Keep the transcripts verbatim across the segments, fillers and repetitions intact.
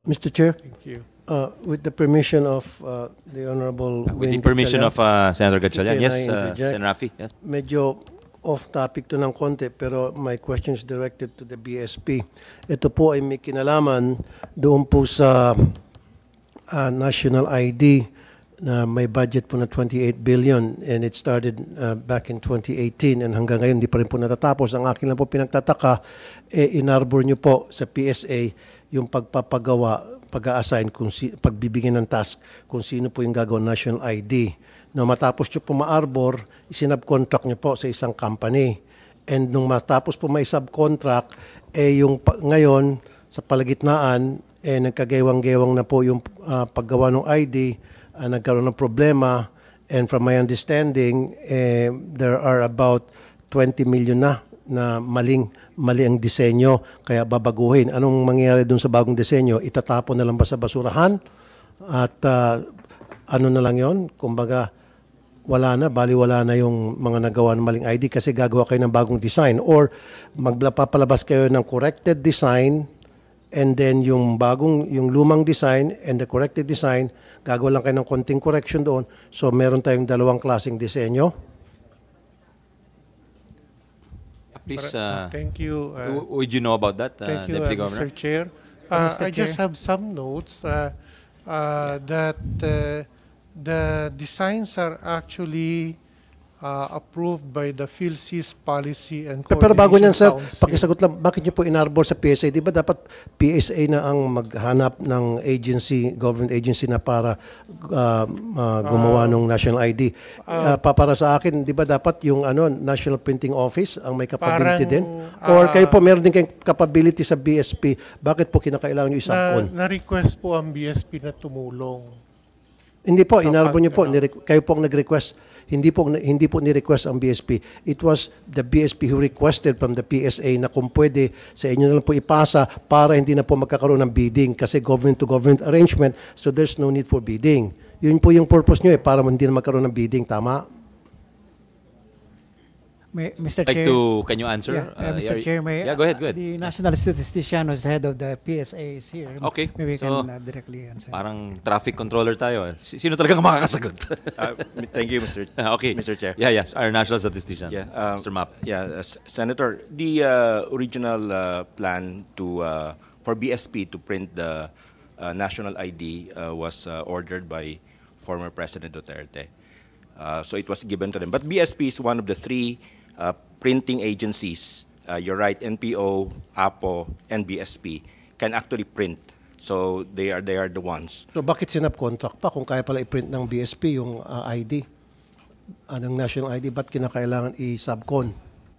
Mister Chair, Thank you. uh, with the permission of uh, the Honorable With the Wayne permission Gatchalian, of uh, Senator Gatchalian. Can Yes, I uh, interject? Senator Rafi. Yes. medyo off-topic to ng konti, pero my question is directed to the B S P. Ito po ay may kinalaman doon po sa uh, National I D na may budget po na twenty-eight billion and it started uh, back in twenty eighteen and hanggang ngayon hindi pa rin po natatapos. Ang akin lang po pinagtataka, eh, inarbor nyo po sa P S A yung pagpapagawa, pag-a-assign, kung si, pagbibigyan ng task kung sino po yung gagawin National I D. No, matapos nyo po ma-arbor, isinabcontract nyo po sa isang company. And nung matapos po may subcontract, eh yung pa- ngayon sa palagitnaan, eh nagkagewang-gewang na po yung uh, paggawa ng I D, uh, nagkaroon ng problema, and from my understanding, eh, there are about twenty million na na maling mali ang disenyo, kaya babaguhin. Anong mangyayari dun sa bagong disenyo? Itatapon na lang ba sa basurahan? At uh, ano na lang yon? Kumbaga, wala na, bali wala na yung mga nagawa ng maling I D kasi gagawa kayo ng bagong design or magpapalabas kayo ng corrected design and then yung bagong, yung lumang design and the corrected design, gagawa lang kayo ng konting correction doon. So meron tayong dalawang klaseng disenyo. Please, Uh, uh, thank you. Uh, w- would you know about that, uh, thank you, Deputy uh, Governor? Mister Chair. Uh, Mister I just Chair. have some notes uh, uh, that uh, the designs are actually uh, approved by the PhilSys Policy and Pero bago niyan, sir, Council. pakisagot lang, bakit niyo po inarbor sa P S A? Di ba dapat P S A na ang maghanap ng agency, government agency na para uh, uh, gumawa ng national I D? Uh, pa- para sa akin, di ba dapat yung ano National Printing Office ang may capability Parang, din? Or ah, kayo po meron din kayong capability sa B S P, bakit po kinakailangan niyo na, isang-on? na-request po ang B S P na tumulong. Hindi po, Sa inarbor niyo po, pag- nire- kayo po ang nag-request. Hindi po hindi po ni-request ang B S P. It was the B S P who requested from the P S A na kung pwede sa inyo na lang po ipasa para hindi na po magkakaroon ng bidding kasi government to government arrangement, so there's no need for bidding. Yun po yung purpose nyo eh, para hindi na magkaroon ng bidding, tama? May, Mister Like Chair, to, can you answer? yeah, uh, Uh, Mister yeah, Chair, may, yeah, go ahead, go ahead. the national statistician who's head of the P S A is here. Okay, Maybe we so, can uh, directly answer. Parang traffic controller tayo. eh. Si- Sino talaga makakasagot? Uh, thank you, Mister okay. Mister Chair. Yeah, yes, our national statistician, Yeah, um, Mister Map. Yeah, uh, S- Senator, the uh, original uh, plan to uh, for B S P to print the uh, national I D uh, was uh, ordered by former President Duterte. Uh, so it was given to them. But B S P is one of the three uh, printing agencies. Uh, you're right, N P O, A P O, and B S P can actually print. So they are they are the ones. So bakit sinab-contract pa kung kaya pala i-print ng B S P yung uh, I D? Anong national I D? Ba't kinakailangan i-subcon?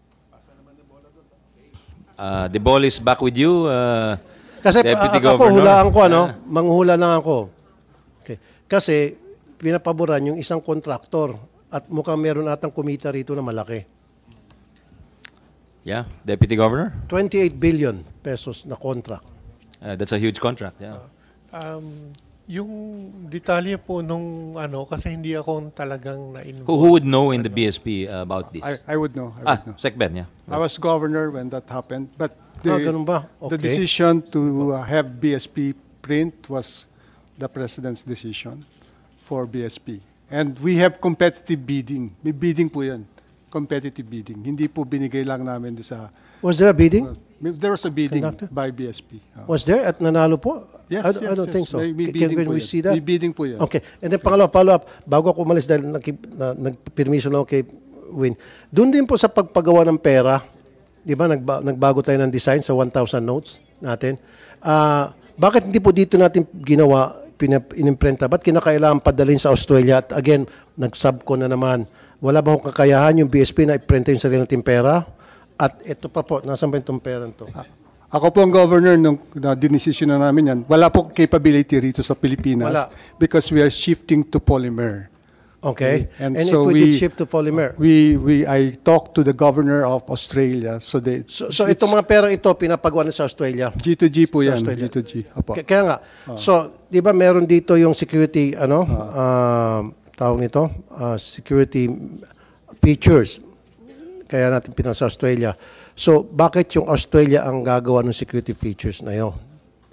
Uh, the ball is back with you, uh, Kasi Deputy uh, ako, Governor. hulaan ko, ano? Ah. Manghuhula lang ako. Okay. Kasi, pinapaboran yung isang kontraktor at mukhang meron atang kumita rito na malaki. Yeah, Deputy Governor. twenty-eight billion pesos na contract. Uh, that's a huge contract, yeah. Um, yung detalye po nung ano, kasi hindi ako talagang na-involve. Who, who would know in the B S P uh, about this? I, I would know. I ah, would know. Secben, yeah. I was governor when that happened, but Ah, the, ganun ba? the Okay. decision to uh, have B S P print was the president's decision for B S P. And we have competitive bidding. May bidding po yan. Competitive bidding. Hindi po binigay lang namin doon sa... Was there a bidding? uh, there was a bidding Conductor? by B S P. Uh, Was there at nanalo po? yes, I, yes, I don't yes. think so. May, may Can, bidding can po we yan. see that? May bidding po yan. Okay. And then pangalawa, follow up. Bago ako umalis dahil nakip- na, nagpermiso lang ako kay Win. Doon din po sa pagpagawa ng pera, di ba, nagba, nagbago tayo ng design sa one thousand notes natin. Ah, bakit hindi po dito natin ginawa, pinap- inimprenta? Ba't kinakailangan padalhin sa Australia? At again, nag-subco na naman. Wala ba akong kakayahan yung B S P na iprenta yung sarili nating pera? At ito pa po, nasan ba itong pera to? Ako po ang governor nung na dinesisyon na namin yan. Wala po capability rito sa Pilipinas Wala. because we are shifting to polymer. Okay. And And, so if we, did we- shift to polymer, We we I talked to the governor of Australia, so they so, so itong mga pera ito, pinapagawa na sa Australia? G to G po sa yan, Australia. G to G. Apo. K- Kaya nga. So, di ba meron dito yung security, ano, ah, tawag nito, ah, security features. Kaya natin pinasa Australia. So, bakit yung Australia ang gagawa ng security features na yun?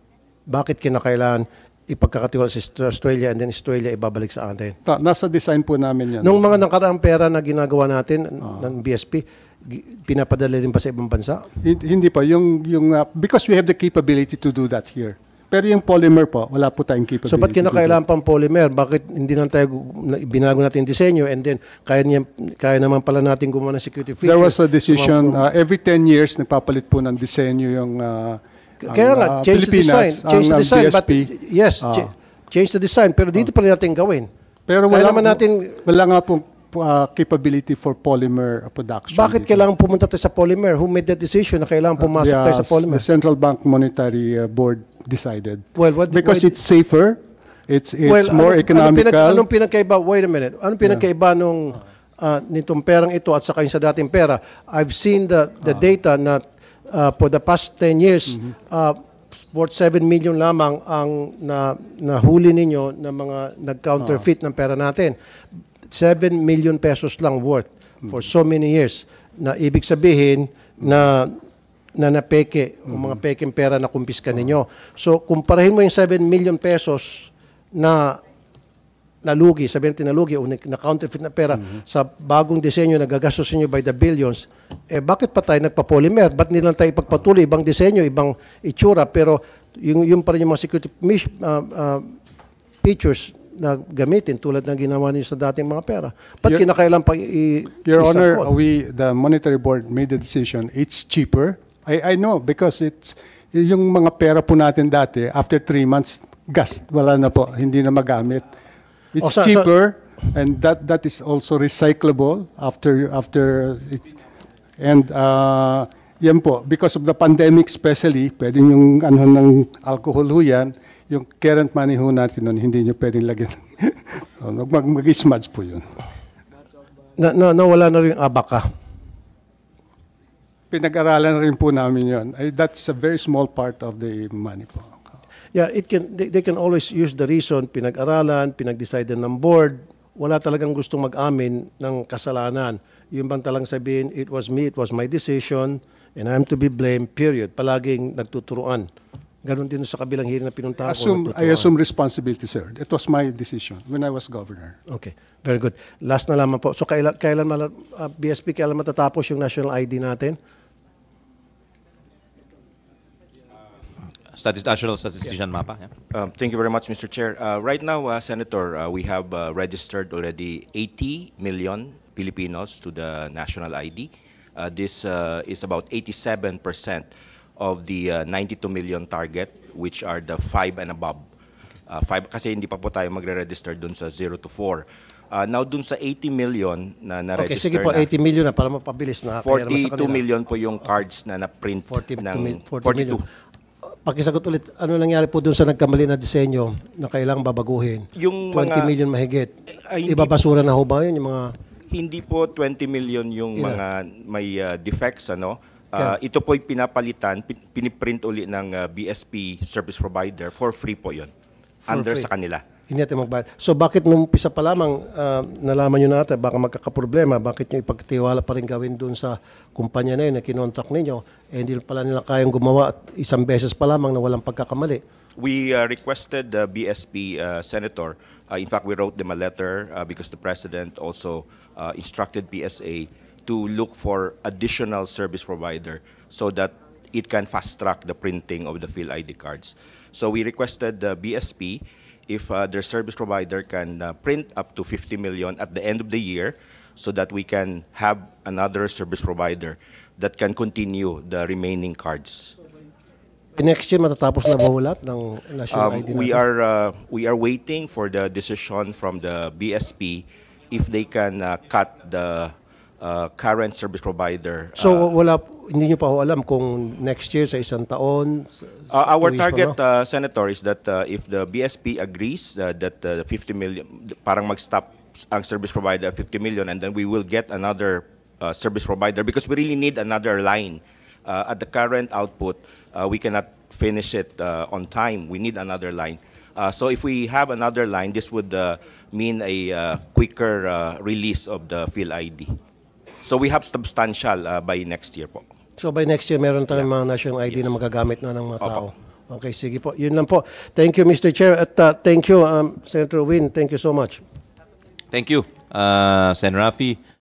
bakit kinakailangan ipagkakatiwala sa Australia and then Australia ibabalik sa atin? Ta- nasa design po namin yan. Nung mga nakaraang pera na ginagawa natin ng B S P, gi- pinapadala rin pa sa ibang bansa? Hin- Hindi po. Yung, yung, uh, because we have the capability to do that here. Pero yung polymer po, wala po tayong capability. So ba't to do kinakailangan pang polymer? Bakit hindi lang tayo gu- na- binago natin yung disenyo and then kaya, niya, kaya naman pala natin gumawa ng security features? There was a decision, Sumama- uh, every ten years, nagpapalit po ng disenyo yung uh, Kaya ang, nga, uh, change the Pilipinas, design. Change ang, the uh, design. B S P. But, yes, Ah. cha- change the design. Pero dito pa rin natin gawin. Pero Kaya wala, naman natin, wala nga pong uh, capability for polymer production. bakit dito. kailangan pumunta tayo sa polymer? Who made that decision na kailangan pumasok The, tayo uh, sa polymer? The Central Bank Monetary uh, Board decided. Well, what- Because why- it's safer, it's it's Well, more ano- economical. Anong, pinag, anong pinagkaiba? Wait a minute. Anong pinagkaiba nung uh, nitong perang ito at saka yung sa dating pera? I've seen the the data na uh, for the past ten years, uh, forty-seven million lamang ang na nahuli ninyo na mga nag-counterfeit ng pera natin. seven million pesos lang worth for so many years. Na ibig sabihin na na napeke, o mga peking pera na kumpiska ninyo. So, kumparahin mo yung seven million pesos na nalugi, sabihin natin nalugi o na counterfeit na pera sa bagong disenyo na gagastos nyo by the billions, eh bakit pa tayo nagpa-polymer? Ba't nilang tayo ipagpatuloy? Ibang disenyo, ibang itsura, pero yung, yung pa rin yung mga security mis- uh, uh, features na gamitin tulad ng ginawa niyo sa dating mga pera. Ba't Your- kinakailan pa i- Your isangkot? Honor, we the Monetary Board made the decision. It's cheaper. I I know because it's yung mga pera po natin dati after three months gas wala na po, hindi na magamit. It's Oh, so- so- cheaper and that that is also recyclable after after it, and uh, yan po because of the pandemic especially pwedeng yung ano ng alcohol ho yan, yung current money ho natin nun, hindi nyo pwedeng lagyan. mag mag-smudge po yun. Na, na, nawala na rin yung abaka. Pinag-aralan rin po namin yun. Ay, that's a very small part of the money po. Yeah, it can they, they can always use the reason pinag-aralan, pinag-decide ng board. Wala talagang gustong mag-amin ng kasalanan. Yung bang talang sabihin, it was me, it was my decision, and I'm to be blamed, period. Palaging nagtuturuan. Ganon din sa kabilang hearing na pinuntahan ko. Assume, I nagtuturuan. assume responsibility, sir. It was my decision when I was governor. Okay, very good. Last na lamang po. So kailan, kailan mala, uh, B S P, kailan matatapos yung national I D natin? Statis National Statistician Mapa. Yeah. Um, thank you very much, Mister Chair. Uh, right now, uh, Senator, uh, we have uh, registered already eighty million Filipinos to the national I D. Uh, this uh, is about eighty-seven percent of the uh, ninety-two million target, which are the five and above. Uh, five, kasi hindi pa po tayo magre-register dun sa zero to four. Uh, now, dun sa eighty million na Okay, na-register sige po, na, eighty million na para mapabilis na. kaya naman sa forty-two kanila. million po yung cards na na-print forty-two ng mil- forty forty-two. million. Pakisagot ulit, ano nangyari po dun sa nagkamali na disenyo na kailangang babaguhin? Yung twenty mga- million mahigit. Ay, hindi Ibabasura na ho ba yun? Yung mga... Hindi po twenty million yung Ilan? mga may uh, defects, ano. Uh, ito po'y pinapalitan, pin- piniprint uli ng uh, B S P service provider for free po yun. For Under free. sa kanila. Hindi natin magbayad. So bakit nung pisa pa lamang ah, nalaman nyo na ata, baka magkakaproblema, bakit nyo ipagtiwala pa rin gawin dun sa kumpanya na yun na kinontak ninyo, eh hindi pala nila kayang gumawa at isang beses pa lamang na walang pagkakamali. We uh, requested the B S P uh, senator. Uh, in fact, we wrote them a letter uh, because the president also uh, instructed P S A to look for additional service provider so that it can fast track the printing of the Phil I D cards. So we requested the B S P if uh, their service provider can uh, print up to fifty million at the end of the year so that we can have another service provider that can continue the remaining cards. Next year matatapos na ba ho lahat ng national I D Um, we natin? are uh, we are waiting for the decision from the B S P if they can uh, cut the uh, current service provider. So uh, wala, hindi nyo pa ho alam kung next year sa isang taon? sa- Uh, two our years target, from now? uh, Senator, is that uh, if the B S P agrees uh, that uh, fifty million, parang mag-stop ang service provider at fifty million, and then we will get another uh, service provider because we really need another line. Uh, at the current output, uh, we cannot finish it uh, on time. We need another line. Uh, so if we have another line, this would uh, mean a uh, quicker uh, release of the Phil I D. So we have substantial uh, by next year po. So by next year, meron tayong mga national I D na magagamit na ng mga tao. Okay, sige po. Yun lang po. Thank you, Mister Chair. At uh, thank you, um, Senator Win. Thank you so much. Thank you, uh, Sen. Rafi.